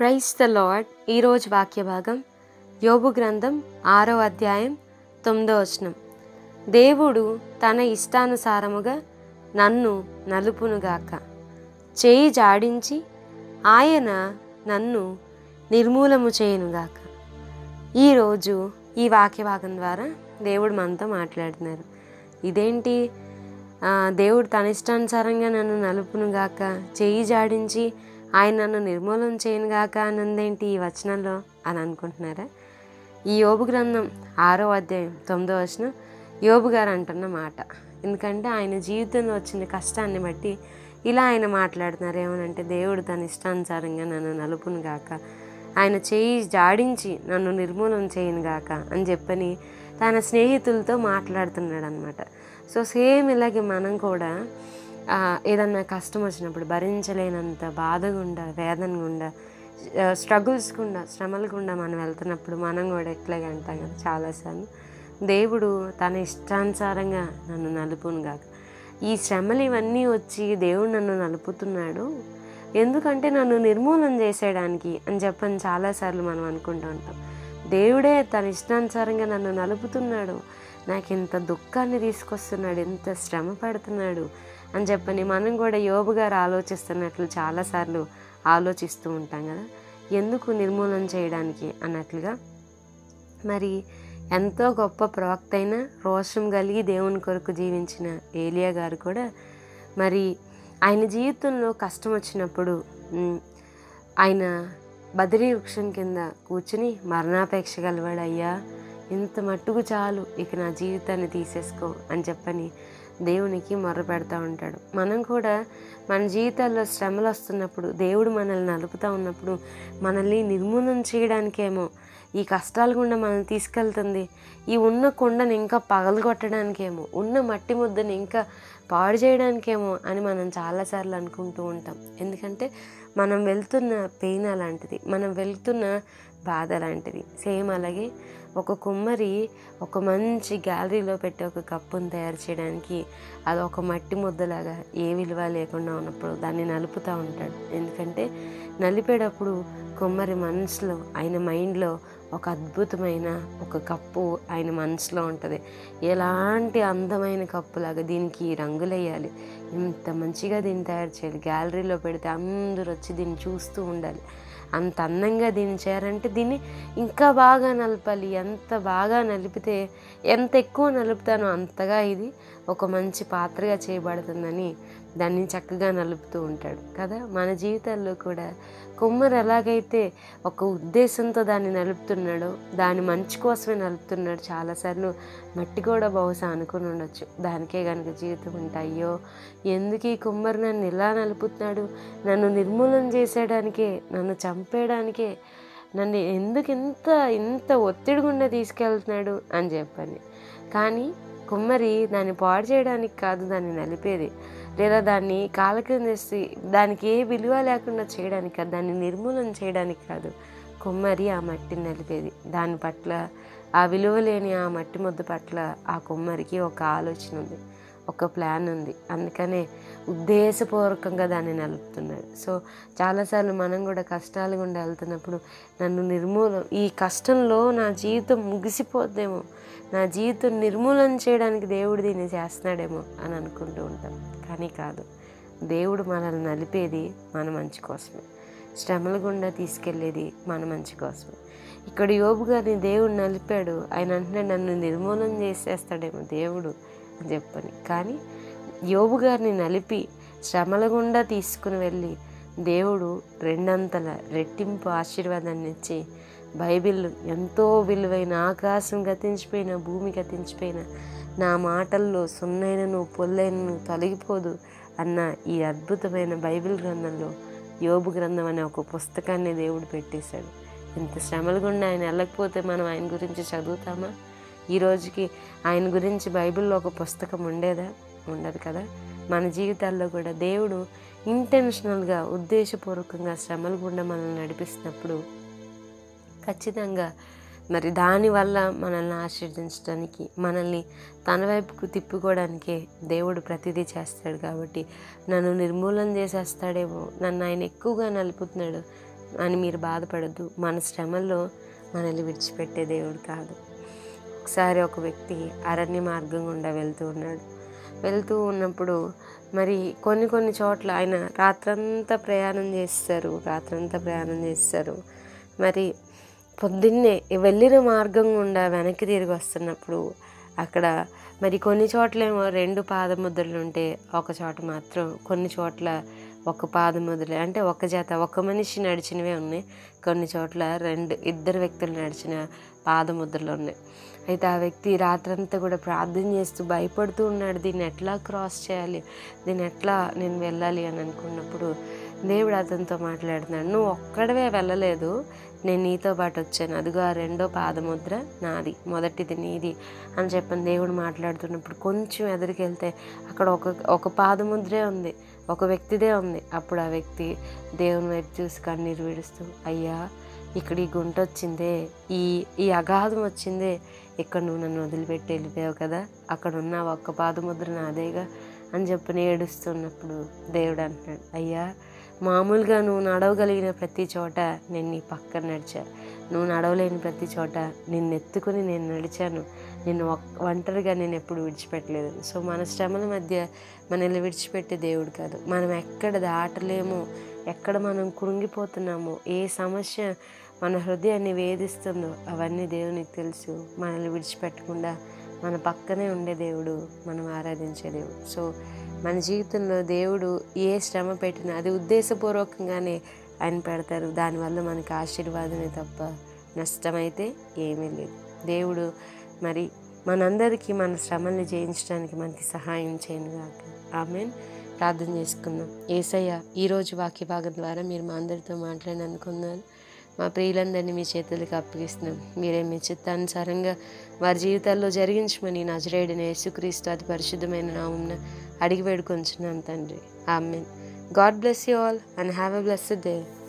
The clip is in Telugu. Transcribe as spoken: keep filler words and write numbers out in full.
Praise the lord. ఈరోజు వాక్య భాగం యోబు గ్రంథం ఆరో అధ్యాయం తొమ్మిదో వచనం. దేవుడు తన ఇష్టానుసారముగా నన్ను నలుపునుగాక, చేయి జాడించి ఆయన నన్ను నిర్మూలము చేయునుగాక. ఈరోజు ఈ వాక్య భాగం ద్వారా దేవుడు మనతో మాట్లాడుతున్నారు. ఇదేంటి, దేవుడు తన ఇష్టానుసారంగా నన్ను నలుపునుగాక, చేయి జాడించి ఆయన నన్ను నిర్మూలన చేయనుగాక అన్నదేంటి ఈ వచనంలో అని అనుకుంటున్నారా? ఈ యోబు గ్రంథం ఆరో అధ్యాయం తొమ్మిదో వచనం యోబు గారు అంటున్న మాట. ఎందుకంటే ఆయన జీవితంలో వచ్చిన కష్టాన్ని బట్టి ఇలా ఆయన మాట్లాడుతున్నారు. ఏమనంటే, దేవుడు తన ఇష్టానుసారంగా నన్ను నలుపునుగాక, ఆయన చేయి జాడించి నన్ను నిర్మూలన చేయనుగాక అని చెప్పని తన స్నేహితులతో మాట్లాడుతున్నాడు అనమాట. సో సేమ్ ఇలాగే మనం కూడా ఏదన్నా కష్టం వచ్చినప్పుడు భరించలేనంత బాధ గుండా, వేదన గుండా, స్ట్రగుల్స్ గుండా, శ్రమల గుండా మనం వెళ్తున్నప్పుడు మనం కూడా ఎట్లాగే అంటాం కదా చాలాసార్లు, దేవుడు తన ఇష్టానుసారంగా నన్ను నలుపునుగాక. ఈ శ్రమలు ఇవన్నీ వచ్చి దేవుడు నన్ను నలుపుతున్నాడు ఎందుకంటే నన్ను నిర్మూలన చేసేయడానికి అని చెప్పని చాలాసార్లు మనం అనుకుంటూ ఉంటాం. దేవుడే తన ఇష్టానుసారంగా నన్ను నలుపుతున్నాడు, నాకు ఇంత దుఃఖాన్ని తీసుకొస్తున్నాడు, ఎంత శ్రమ పడుతున్నాడు అని చెప్పని మనం కూడా యోబు గారు ఆలోచిస్తున్నట్లు చాలాసార్లు ఆలోచిస్తూ ఉంటాం కదా, ఎందుకు నిర్మూలన చేయడానికి అన్నట్లుగా. మరి ఎంతో గొప్ప ప్రవక్త అయిన, రోషం కలిగి దేవుని కొరకు జీవించిన ఏలియా గారు కూడా మరి ఆయన జీవితంలో కష్టం వచ్చినప్పుడు ఆయన బదరీ వృక్షం కింద కూర్చుని మరణాపేక్ష గలవాడు, అయ్యా ఇంత మట్టుకు చాలు, ఇక నా జీవితాన్ని తీసేసుకో అని చెప్పని దేవునికి మొర్ర పెడతా ఉంటాడు. మనం కూడా మన జీవితాల్లో శ్రమలు వస్తున్నప్పుడు, దేవుడు మనల్ని నలుపుతూ ఉన్నప్పుడు మనల్ని నిర్మూలన చేయడానికేమో, ఈ కష్టాల గుండా మనల్ని తీసుకెళ్తుంది, ఈ ఉన్న కొండను ఇంకా పగలగొట్టడానికేమో, ఉన్న మట్టి ముద్దను ఇంకా పాడు చేయడానికేమో అని మనం చాలాసార్లు అనుకుంటూ ఉంటాం. ఎందుకంటే మనం వెళ్తున్న పెయిన్ అలాంటిది, మనం వెళ్తున్న బాధ లాంటిది. సేమ్ అలాగే ఒక కుమ్మరి ఒక మంచి గ్యాలరీలో పెట్టి ఒక కప్పును తయారు చేయడానికి అది ఒక మట్టి ముద్దలాగా ఏ విలువ లేకుండా ఉన్నప్పుడు దాన్ని నలుపుతూ ఉంటాడు. ఎందుకంటే నలిపేటప్పుడు కుమ్మరి మనసులో, ఆయన మైండ్లో ఒక అద్భుతమైన ఒక కప్పు ఆయన మనసులో ఉంటుంది. ఎలాంటి అందమైన కప్పులాగా దీనికి రంగులు వేయాలి, ఇంత మంచిగా దీన్ని తయారు చేయాలి, గ్యాలరీలో పెడితే అందరూ వచ్చి దీన్ని చూస్తూ ఉండాలి, అంత అందంగా దీన్ని చేయాలంటే దీన్ని ఇంకా బాగా నలపాలి, ఎంత బాగా నలిపితే ఎంత ఎక్కువ నలుపుతానో అంతగా ఇది ఒక మంచి పాత్రగా చేయబడుతుందని దాన్ని చక్కగా నలుపుతూ ఉంటాడు కదా. మన జీవితాల్లో కూడా కుమ్మరి ఎలాగైతే ఒక ఉద్దేశంతో దాన్ని నలుపుతున్నాడో, దాని మంచి కోసమే నలుపుతున్నాడు. చాలాసార్లు మట్టి కూడా బహుశా అనుకుని ఉండొచ్చు, దానికే కనుక జీవితం ఉంటే, అయ్యో ఎందుకు ఈ కుమ్మరి నన్ను ఇలా నలుపుతున్నాడు, నన్ను నిర్మూలన చేసేయడానికే, నన్ను చంపేయడానికే, నన్ను ఎందుకు ఇంత ఇంత ఒత్తిడి గుండా తీసుకెళ్తున్నాడు అని చెప్పని. కానీ కుమ్మరి దాన్ని పాడు చేయడానికి కాదు దాన్ని నలిపేది, లేదా దాన్ని కాళ్ళ కింద వేసి దానికి ఏ విలువ లేకుండా చేయడానికి కాదు, దాన్ని నిర్మూలన చేయడానికి కాదు, కుమ్మరి ఆ మట్టిని నలిపేది. దాని పట్ల, ఆ విలువ లేని ఆ మట్టి ముద్ద పట్ల ఆ కుమ్మరికి ఒక ఆలోచన ఉంది, ఒక ప్లాన్ ఉంది. అందుకనే ఉద్దేశపూర్వకంగా దాన్ని నలుపుతున్నాడు. సో చాలాసార్లు మనం కూడా కష్టాల గుండా వెళ్తున్నప్పుడు నన్ను నిర్మూలన, ఈ కష్టంలో నా జీవితం ముగిసిపోద్దేమో, నా జీవితం నిర్మూలన చేయడానికి దేవుడు దీన్ని చేస్తున్నాడేమో అని అనుకుంటూ ఉంటాం. కానీ కాదు, దేవుడు మనల్ని నలిపేది మన మంచి కోసమే, శ్రమల గుండా తీసుకెళ్ళేది మన మంచి కోసమే. ఇక్కడ యోబు గారిని దేవుడు నలిపాడు, ఆయన అంటే నన్ను నిర్మూలన చేసేస్తాడేమో దేవుడు అని చెప్పని. కానీ యోబు గారిని నలిపి శ్రమల గుండా తీసుకుని వెళ్ళి దేవుడు రెండంతల రెట్టింపు ఆశీర్వాదాన్ని ఇచ్చి బైబిల్ ఎంతో విలువైన, ఆకాశం గతించిపోయిన, భూమి గతించిపోయిన, నా మాటల్లో సున్నైనను పొల్లైనను తొలగిపోదు అన్న ఈ అద్భుతమైన బైబిల్ గ్రంథంలో యోబు గ్రంథం అనే ఒక పుస్తకాన్ని దేవుడు పెట్టేశాడు. ఇంత శ్రమల గుండా ఆయన వెళ్ళకపోతే మనం ఆయన గురించి చదువుతామా? ఈ రోజుకి ఆయన గురించి బైబిల్లో ఒక పుస్తకం ఉండేదా? ఉండదు కదా. మన జీవితాల్లో కూడా దేవుడు ఇంటెన్షనల్గా, ఉద్దేశపూర్వకంగా శ్రమల గుండా మనల్ని నడిపిస్తున్నప్పుడు ఖచ్చితంగా మరి దానివల్ల మనల్ని ఆశీర్వదించడానికి, మనల్ని తన వైపుకు తిప్పుకోవడానికే దేవుడు ప్రతిదీ చేస్తాడు. కాబట్టి నన్ను నిర్మూలన చేసేస్తాడేమో, నన్ను ఆయన ఎక్కువగా నలుపుతున్నాడు, అని మీరు బాధపడద్దు. మన శ్రమల్లో మనల్ని విడిచిపెట్టే దేవుడు కాదు. ఒకసారి ఒక వ్యక్తి అరణ్య మార్గం గుండా వెళ్తూ ఉన్నాడు. వెళ్తూ ఉన్నప్పుడు మరి కొన్ని కొన్ని చోట్ల ఆయన రాత్రంతా ప్రయాణం చేస్తారు రాత్రంతా ప్రయాణం చేస్తారు మరి పొద్దున్నే వెళ్ళిన మార్గం గుండా వెనక్కి తిరిగి వస్తున్నప్పుడు అక్కడ మరి కొన్ని చోట్లేమో రెండు పాదముద్రలు ఉంటే, ఒక చోట మాత్రం కొన్ని చోట్ల ఒక పాదముద్రలే, అంటే ఒక జత ఒక మనిషి నడిచినవే ఉన్నాయి. కొన్ని చోట్ల రెండు ఇద్దరు వ్యక్తులు నడిచిన పాదముద్రలు ఉన్నాయి. అయితే ఆ వ్యక్తి రాత్రంతా కూడా ప్రార్థన చేస్తూ భయపడుతూ ఉన్నాడు. దీన్ని ఎట్లా క్రాస్ చేయాలి, దీన్ని ఎట్లా నేను వెళ్ళాలి అని అనుకున్నప్పుడు దేవుడు అతనితో మాట్లాడుతున్నాడు. నువ్వు ఒక్కడవే వెళ్ళలేదు, నేను నీతో పాటు వచ్చాను. అదిగో ఆ రెండో పాదముద్ర నాది, మొదటిది నీది అని చెప్పని దేవుడు మాట్లాడుతున్నప్పుడు కొంచెం ఎదురికి వెళ్తే అక్కడ ఒక ఒక పాదముద్రే ఉంది, ఒక వ్యక్తిదే ఉంది. అప్పుడు ఆ వ్యక్తి దేవుని వైపు చూసి కన్నీరు విడుస్తూ, అయ్యా ఇక్కడ ఈ గుంట వచ్చిందే, ఈ ఈ అగాధం వచ్చిందే, ఇక్కడ నువ్వు నన్ను వదిలిపెట్టి వెళ్ళిపోయావు కదా, అక్కడ ఉన్న ఒక్క పాదముద్ర నాదేగా అని చెప్పని ఏడుస్తున్నప్పుడు దేవుడు అంటున్నాడు, అయ్యా మామూలుగా నువ్వు నడవగలిగిన ప్రతి చోట నేను నీ పక్కన నడిచా, నువ్వు నడవలేని ప్రతి చోట నిన్ను ఎత్తుకుని నేను నడిచాను, నిన్ను ఒంటరిగా నేను ఎప్పుడు విడిచిపెట్టలేదు. సో మన శ్రమల మధ్య మనల్ని విడిచిపెట్టే దేవుడు కాదు. మనం ఎక్కడ దాటలేమో, ఎక్కడ మనం కృంగిపోతున్నామో, ఏ సమస్య మన హృదయాన్ని వేధిస్తుందో అవన్నీ దేవునికి తెలుసు. మనల్ని విడిచిపెట్టకుండా మన పక్కనే ఉండే దేవుడు, మనం ఆరాధించే దేవుడు. సో మన జీవితంలో దేవుడు ఏ శ్రమ పెట్టినా అది ఉద్దేశపూర్వకంగానే ఆయన పెడతారు. దానివల్ల మనకి ఆశీర్వాదమే తప్ప నష్టమైతే ఏమీ లేదు. దేవుడు మరి మనందరికీ మన శ్రమల్ని జయించడానికి మనకి సహాయం చేయనుగాక. ఆమేన్. ప్రార్థన చేసుకుందాం. యేసయ్య, ఈరోజు వాక్య భాగం ద్వారా మీరు మా అందరితో మాట్లాడినందుకున్నారు. మా ప్రియులందరినీ మీ చేతులకు అప్పగిస్తున్నాం. మీరే మీ చిత్తానుసారంగా వారి జీవితాల్లో జరిగించమని నజరేయుడైన యేసుక్రీస్తు అతి పరిశుద్ధమైన నామమున అడిగి వేడుకొంచున్నాం తండ్రి. Amen. God bless you all and have a blessed day.